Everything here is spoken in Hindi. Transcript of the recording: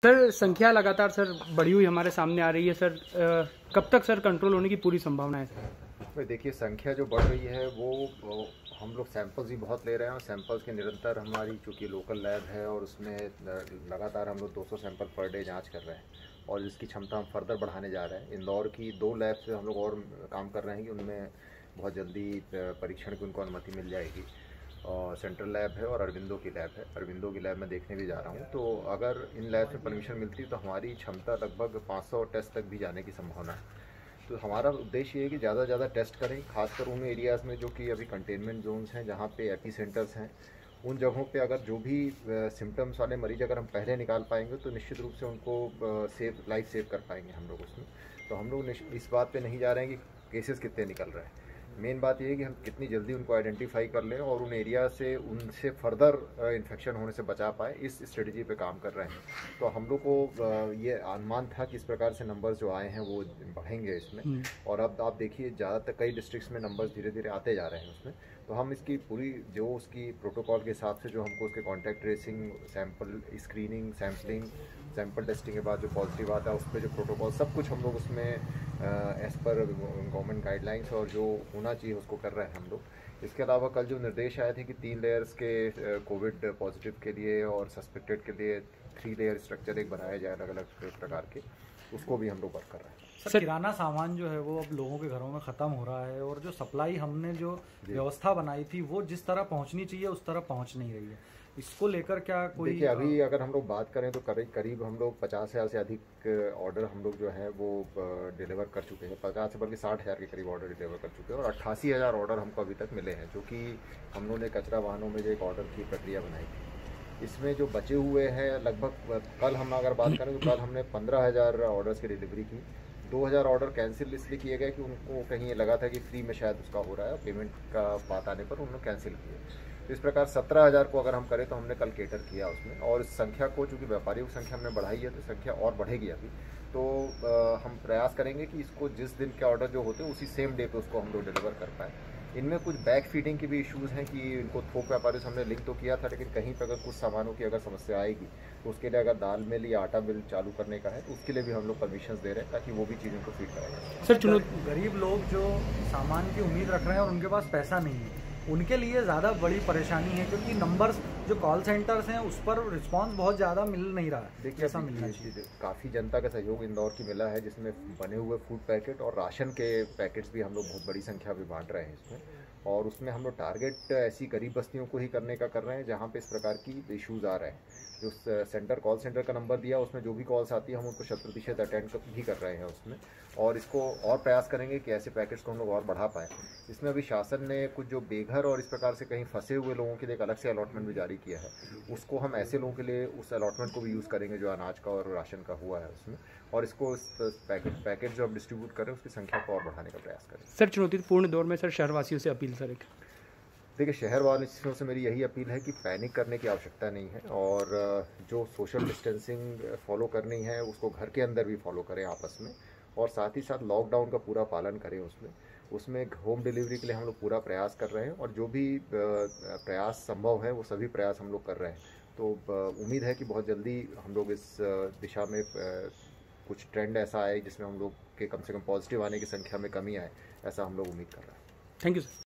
सर संख्या लगातार सर बढ़ी हुई हमारे सामने आ रही है सर, कब तक सर कंट्रोल होने की पूरी संभावना है सर? भाई देखिए, संख्या जो बढ़ रही है वो हम लोग सैंपल्स भी बहुत ले रहे हैं और सैंपल्स के निरंतर हमारी चूँकि लोकल लैब है और उसमें लगातार हम लोग 200 सैंपल पर डे जांच कर रहे हैं और इसकी क्षमता हम फर्दर बढ़ाने जा रहे हैं। इंदौर की 2 लैब से हम लोग और काम कर रहे हैं कि उनमें बहुत जल्दी परीक्षण की उनको अनुमति मिल जाएगी। और सेंट्रल लैब है और अरविंदो की लैब है। अरविंदो की लैब में देखने भी जा रहा हूँ, तो अगर इन लैब में परमिशन मिलती है तो हमारी क्षमता लगभग 500 टेस्ट तक भी जाने की संभावना है। तो हमारा उद्देश्य ये है कि ज़्यादा से ज़्यादा टेस्ट करें, खासकर उन एरियाज़ में जो कि अभी कंटेनमेंट जोन्स हैं, जहाँ पे एपी सेंटर्स हैं। उन जगहों पे अगर जो भी सिम्टम्स वाले मरीज अगर हम पहले निकाल पाएंगे तो निश्चित रूप से उनको लाइफ सेव कर पाएंगे हम लोग उसमें। तो हम लोग इस बात पे नहीं जा रहे हैं कि केसेस कितने निकल रहे हैं। मेन बात ये है कि हम कितनी जल्दी उनको आइडेंटिफाई कर लें और उन एरिया से उनसे फर्दर इन्फेक्शन होने से बचा पाए, इस स्ट्रेटजी पे काम कर रहे हैं। तो हम लोग को ये अनुमान था कि इस प्रकार से नंबर्स जो आए हैं वो बढ़ेंगे इसमें। और अब आप देखिए, ज़्यादातर कई डिस्ट्रिक्ट्स में नंबर्स धीरे धीरे आते जा रहे हैं उसमें। तो हम इसकी पूरी जो उसकी प्रोटोकॉल के हिसाब से जो हमको उसके contact tracing, sample screening, sampling, sample testing के बाद जो पॉजिटिव आता है उस पर जो प्रोटोकॉल सब कुछ हम लोग उसमें एज़ पर गवर्नमेंट गाइडलाइंस और जो होना चाहिए उसको कर रहे हैं हम लोग। इसके अलावा कल जो निर्देश आए थे कि 3 लेयर्स के कोविड पॉजिटिव के लिए और सस्पेक्टेड के लिए 3 लेयर स्ट्रक्चर एक बनाया जाए अलग अलग प्रकार के, उसको भी हम लोग वर्क कर रहे हैं। सर किराना सामान जो है वो अब लोगों के घरों में ख़त्म हो रहा है और जो सप्लाई हमने जो व्यवस्था बनाई थी वो जिस तरह पहुंचनी चाहिए उस तरह पहुंच नहीं रही है। इसको लेकर क्या कोई? देखिए, अभी अगर हम लोग बात करें तो करीब हम लोग 50,000 से अधिक ऑर्डर हम लोग जो है वो डिलीवर कर चुके हैं। 50 से बल्कि 60,000 के करीब ऑर्डर डिलीवर कर चुके हैं और 88,000 ऑर्डर हमको अभी तक मिले हैं, जो कि हम लोगों ने कचरा वाहनों में जो एक ऑर्डर की प्रक्रिया बनाई थी। इसमें जो बचे हुए हैं लगभग, कल हम अगर बात करें तो कल हमने 15,000 ऑर्डर्स की डिलीवरी की। 2,000 ऑर्डर कैंसिल इसलिए किए गए कि उनको कहीं ये लगा था कि फ्री में शायद उसका हो रहा है, पेमेंट का बात आने पर उन्होंने कैंसिल किए। तो इस प्रकार 17,000 को अगर हम करें तो हमने कल केटर किया उसमें। और इस संख्या को, चूँकि व्यापारियों की संख्या हमने बढ़ाई है तो संख्या और बढ़ेगी अभी। तो हम प्रयास करेंगे कि इसको जिस दिन के ऑर्डर जो होते हैं उसी सेम डे पे उसको हम लोग डिलीवर कर पाएँ। इनमें कुछ बैक फीडिंग के भी इश्यूज़ हैं कि इनको थोक व्यापारियों से हमने लिंक तो किया था, लेकिन कहीं पर अगर कुछ सामानों की अगर समस्या आएगी तो उसके लिए अगर दाल मिल या आटा मिल चालू करने का है तो उसके लिए भी हम लोग परमिशन दे रहे हैं ताकि वो भी चीज़ उनको फीड कराएगा। सर गरीब लोग जो सामान की उम्मीद रख रहे हैं और उनके पास पैसा नहीं है, उनके लिए ज़्यादा बड़ी परेशानी है क्योंकि नंबर्स जो कॉल सेंटर्स हैं उस पर रिस्पांस बहुत ज़्यादा मिल नहीं रहा है। देखिए, ऐसा मिलना चाहिए। काफ़ी जनता का सहयोग इंदौर की मिला है, जिसमें बने हुए फूड पैकेट और राशन के पैकेट्स भी हम लोग बहुत बड़ी संख्या में बांट रहे हैं इसमें। और उसमें हम लोग टारगेट ऐसी गरीब बस्तियों को ही करने का कर रहे हैं जहाँ पे इस प्रकार की इश्यूज़ आ रहे हैं। जो सेंटर कॉल सेंटर का नंबर दिया उसमें जो भी कॉल्स आती है हम उनको 100% अटेंड भी कर रहे हैं उसमें। और इसको और प्रयास करेंगे कि ऐसे पैकेट्स को हम लोग और बढ़ा पाएँ। इसमें अभी शासन ने कुछ जो बेघर और इस प्रकार से कहीं फंसे हुए लोगों के लिए एक अलग से अलॉटमेंट भी जारी किया है। उसको हम ऐसे लोगों के लिए उस अलॉटमेंट को भी यूज़ करेंगे जो अनाज का और राशन का हुआ है उसमें। और इसको पैकेट जो हम डिस्ट्रीब्यूट करें उसकी संख्या को और बढ़ाने का प्रयास करें। सर चुनौतीपूर्ण दौर में सर शहरवासियों से अपील सर एक? देखिए, शहरवासियों से मेरी यही अपील है कि पैनिक करने की आवश्यकता नहीं है और जो सोशल डिस्टेंसिंग फॉलो करनी है उसको घर के अंदर भी फॉलो करें आपस में। और साथ ही साथ लॉकडाउन का पूरा पालन करें उसमें होम डिलीवरी के लिए हम लोग पूरा प्रयास कर रहे हैं और जो भी प्रयास संभव है वो सभी प्रयास हम लोग कर रहे हैं। तो उम्मीद है कि बहुत जल्दी हम लोग इस दिशा में कुछ ट्रेंड ऐसा आए जिसमें हम लोग के कम से कम पॉजिटिव आने की संख्या में कमी आए, ऐसा हम लोग उम्मीद कर रहे हैं। Thank you sir.